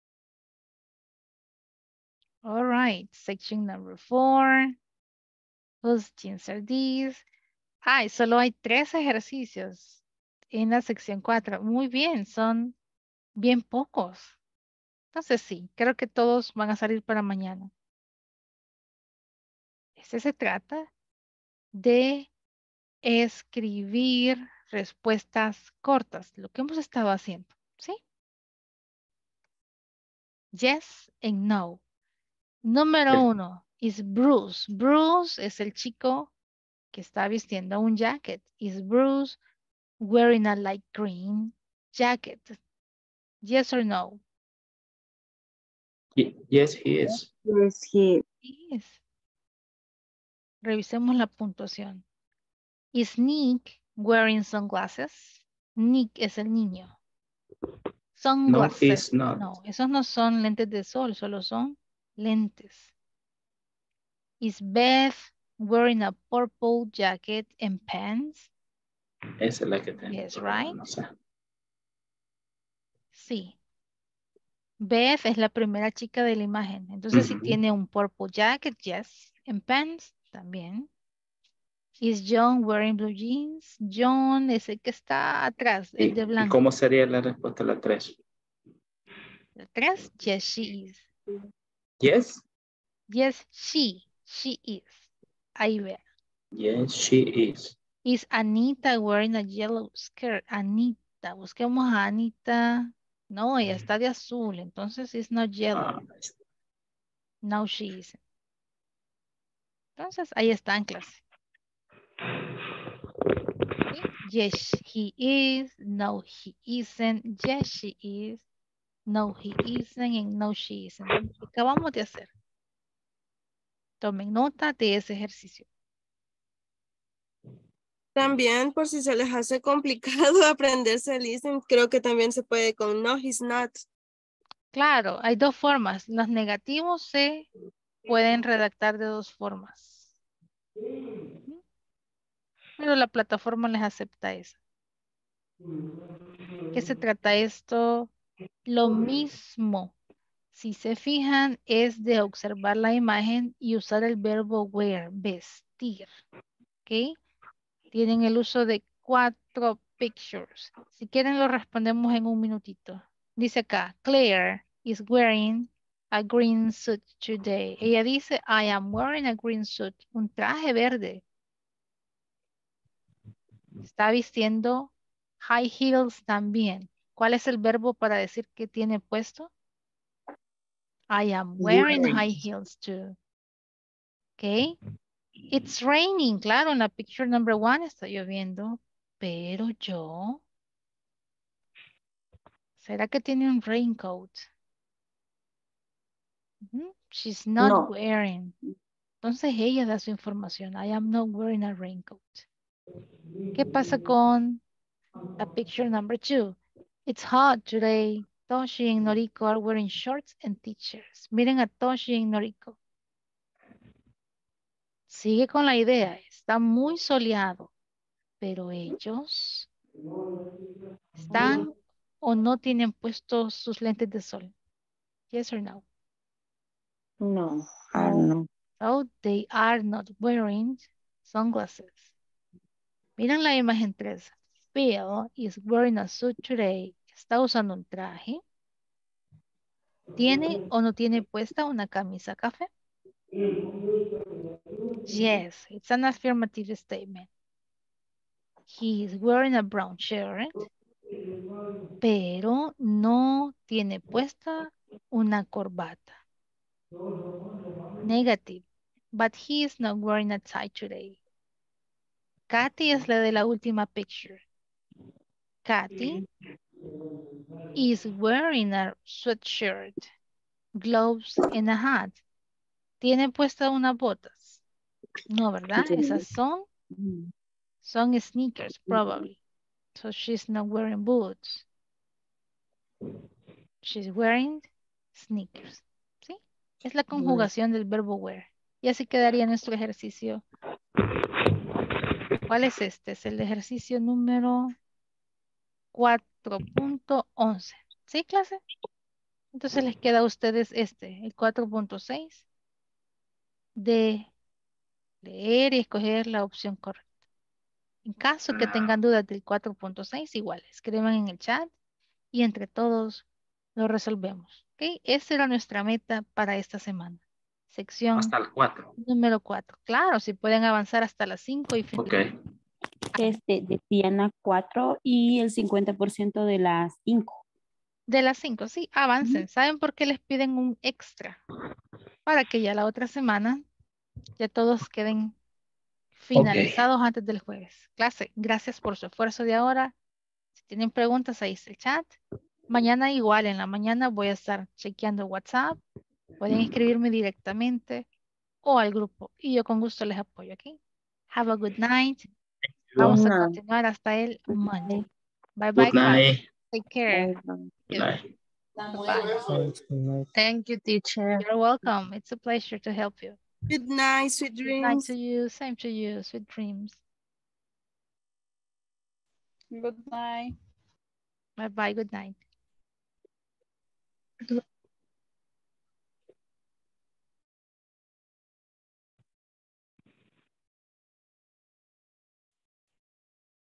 All right, section number four. Whose jeans are these? Ay, solo hay tres ejercicios en la sección cuatro. Muy bien, son bien pocos. Entonces sí, creo que todos van a salir para mañana. Este se trata de escribir respuestas cortas, lo que hemos estado haciendo, ¿sí? Yes and no. Número El- uno es Bruce. Bruce es el chico que está vistiendo un jacket. Is Bruce wearing a light green jacket? Yes or no? Ye- Yes, he is. Yes, he, Yes. Revisemos la puntuación. Is Nick wearing sunglasses? Nick es el niño. No, Sunglasses. he's not. No, esos no son lentes de sol, solo son lentes. Is Beth wearing a purple jacket and pants? Esa es la que tengo. Yes, pero right? No sé. Sí. Beth es la primera chica de la imagen. Entonces, si Ujú. tiene un purple jacket, yes. And pants, también. Is John wearing blue jeans? John es el que está atrás, el ¿Y, de y blanco. cómo sería la respuesta a la tres? ¿El tres? Yes, she is. Yes. Yes, she. She is. Ahí ve. Yes, she is. Is Anita wearing a yellow skirt? Anita. Busquemos a Anita. No, ella está de azul. Entonces, it's not yellow. Ah, No, she isn't. Entonces, ahí está en clase. ¿Sí? Yes, he is. No, he isn't. Yes, she is. No, he isn't. And no, she isn't. Lo que acabamos de hacer. Tomen nota de ese ejercicio. También, por si se les hace complicado aprenderse el listen, creo que también se puede con no, he's not. Claro, hay dos formas. Los negativos se pueden redactar de dos formas. Pero la plataforma les acepta esa. ¿Qué se trata esto? Lo mismo. Si se fijan, es de observar la imagen y usar el verbo wear, vestir. ¿Ok? Tienen el uso de cuatro pictures. Si quieren, lo respondemos en un minutito. Dice acá, Claire is wearing a green suit today. Ella dice, I am wearing a green suit. Un traje verde. Está vistiendo high heels también. ¿Cuál es el verbo para decir que tiene puesto? I am wearing high heels too. Ok. It's raining. Claro, en la picture number one está lloviendo. Pero yo... ¿será que tiene un raincoat? Ujú. She's not No. wearing. Entonces ella da su información. I am not wearing a raincoat. ¿Qué pasa con la picture number two? It's hot today. Toshi y Noriko are wearing shorts and t-shirts. Miren a Toshi y Noriko. Sigue con la idea. Está muy soleado. Pero ellos están o no tienen puestos sus lentes de sol. Yes or no? No. Ah, no. So they are not wearing sunglasses. Miren la imagen tres. Bill is wearing a suit today. Está usando un traje. ¿Tiene o no tiene puesta una camisa café? Yes, it's an affirmative statement. He is wearing a brown shirt, pero no tiene puesta una corbata. Negative, but he is not wearing a tie today. Katy es la de la última picture. Katy is wearing a sweatshirt, gloves and a hat. ¿Tiene puesta unas botas? No, ¿verdad? Esas son, son sneakers, probably. So she's not wearing boots. She's wearing sneakers. ¿Sí? Es la conjugación del verbo wear. Y así quedaría nuestro ejercicio. ¿Cuál es este? Es el ejercicio número cuatro punto once. ¿Sí, clase? Entonces les queda a ustedes este, el cuatro punto seis, de leer y escoger la opción correcta. En caso que tengan dudas del cuatro punto seis, igual, escriban en el chat y entre todos lo resolvemos. ¿Ok? Esa era nuestra meta para esta semana. Sección Hasta el cuatro. número cuatro. Claro, si pueden avanzar hasta las cinco y Ok. finalizar. Este, decían a cuatro y el cincuenta por ciento de las cinco. De las cinco, sí, avancen. ¿Saben por qué les piden un extra? Para que ya la otra semana ya todos queden finalizados antes del jueves. Clase, gracias por su esfuerzo de ahora. Si tienen preguntas, ahí está el chat. Mañana igual, en la mañana voy a estar chequeando WhatsApp. Pueden escribirme directamente o al grupo y yo con gusto les apoyo, ¿ok? Have a good night. Vamos a Good night. continuar hasta el Monday. Bye bye, Good class. night. Take care. Good night. Bye-bye. Thank you, teacher. You're welcome. It's a pleasure to help you. Good night, sweet Good night dreams. to you. Same to you. Sweet dreams. Good night. Bye bye. Good night.